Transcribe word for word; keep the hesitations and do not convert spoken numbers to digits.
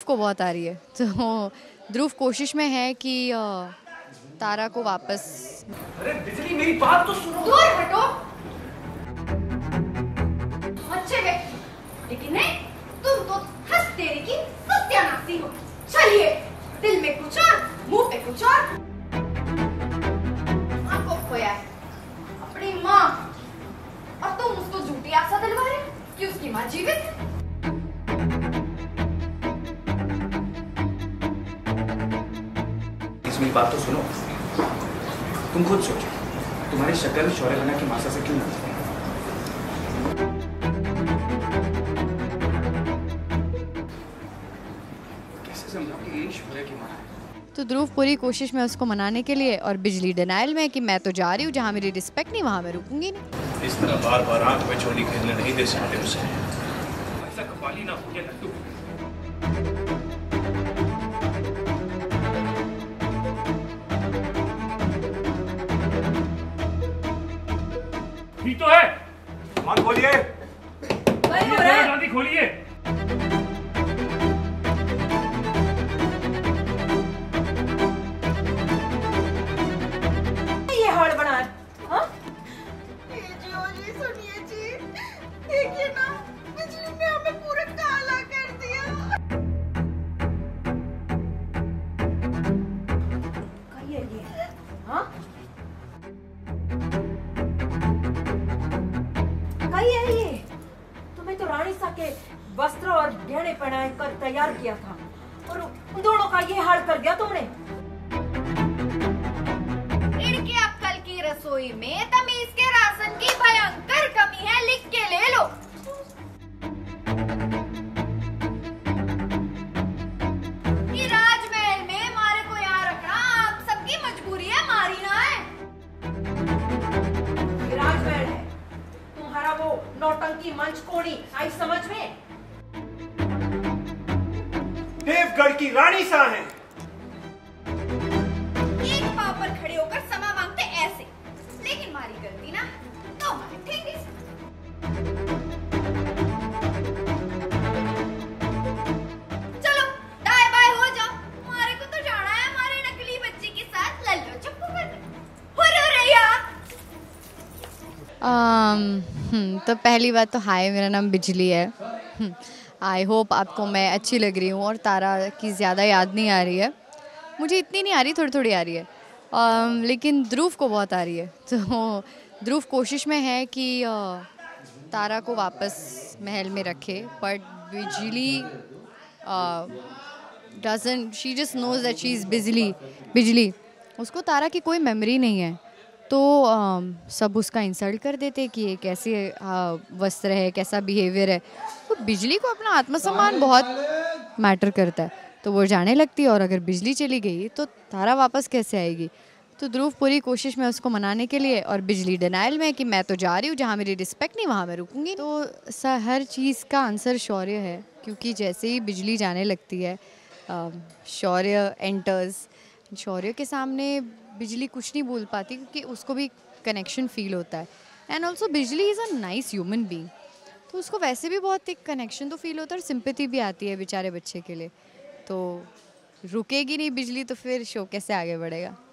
को बहुत आ रही है, तो ध्रुव कोशिश में है कि तारा को वापस। अरे बिजली मेरी बात तो सुनो। दूर हटो। अच्छे व्यक्ति, लेकिन नहीं, तुम तो हंस तेरी की सत्यानाशी हो। चलिए, दिल में कुछ और, मुंह पे कुछ और। माँ को खोया है, अपनी माँ, और तुम उसको झूठी आशा दिलवा रहे कि उसकी माँ जीवित है। मेरी बात तो सुनो। तुम खुद सोचो, तुम्हारी शक्ल शौर्य बना की मासा से क्यों मिलती है? कैसे समझाऊं कि ये शौर्य की मां है? तो ध्रुव पूरी कोशिश में उसको मनाने के लिए, और बिजली डिनाइल में कि मैं तो जा रही हूँ, जहाँ मेरी रिस्पेक्ट नहीं वहाँ मैं रुकूंगी नहीं। इस तरह बार बार आंख में चोली खेलने नहीं दे सकते उसे। ऐसा कपाली ना हो गया लड्डू। तो है, कौन खोलिए? जल्दी खोलिए। ये हड़बड़ा है, हाँ? जी ओ जी सुनिए जी, देखिए ना, बिजली ने हमें पूरा काला कर दिया। कहिए ये, हाँ? कहिए ये, तुम्हें तो रानी सा के वस्त्र और गहने पहनाए कर तैयार किया था, और उन दोनों का ये हाल कर दिया तुमने। इनके अक्कल की रसोई में तमीज के राशन की भयंकर कमी है, लिख के ले लो। कि राजमहल में हमारे को यहाँ रखना आप सबकी मजबूरी है, मारी ना है। ये राजमहल है, तुम्हारा वो नौटंकी मंच कोड़ी आई समझ में? देवगढ़ की रानी सा है। एक पाव पर खड़े होकर समा मांगते ऐसे, लेकिन मारी करती ना तो हमारे ठेंगे से। चलो दाएं बाएं हो जाओ, हमारे को तो जाना है हमारे नकली बच्चे के साथ लल्लो चप्पू करने। हुर्रैया। um, तो पहली बात तो हाय, मेरा नाम बिजली है। आई होप आपको मैं अच्छी लग रही हूँ और तारा की ज़्यादा याद नहीं आ रही है। मुझे इतनी नहीं आ रही, थोड़ी थोड़ी आ रही है, um, लेकिन ध्रुव को बहुत आ रही है। तो ध्रुव कोशिश में है कि uh, तारा को वापस महल में रखे, but Bijli doesn't, she just knows that she is Bijli Bijli उसको तारा की कोई मेमोरी नहीं है, तो uh, सब उसका इंसल्ट कर देते कि ये कैसे uh, वस्त्र है, कैसा बिहेवियर है। तो बिजली को अपना आत्मसम्मान बहुत मैटर करता है, तो वो जाने लगती है, और अगर बिजली चली गई तो तारा वापस कैसे आएगी। तो ध्रुव पूरी कोशिश में उसको मनाने के लिए, और बिजली डिनाइल में कि मैं तो जा रही हूँ, जहाँ मेरी रिस्पेक्ट नहीं वहाँ मैं रुकूंगी। तो हर चीज़ का आंसर शौर्य है, क्योंकि जैसे ही बिजली जाने लगती है शौर्य एंटर्स। शौर्य के सामने बिजली कुछ नहीं बोल पाती, क्योंकि उसको भी कनेक्शन फील होता है। And also Bijli is a nice human being, तो उसको वैसे भी बहुत एक कनेक्शन तो फील होता है, और सिंपैथी भी आती है बेचारे बच्चे के लिए। तो रुकेगी नहीं बिजली तो फिर शो कैसे आगे बढ़ेगा।